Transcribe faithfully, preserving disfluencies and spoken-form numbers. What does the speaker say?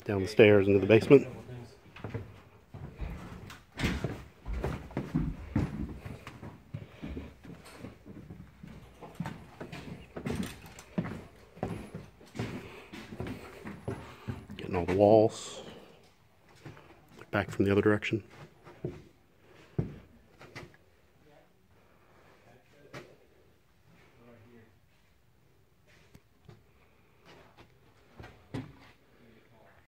down the stairs into the basement. Getting all the walls back from the other direction.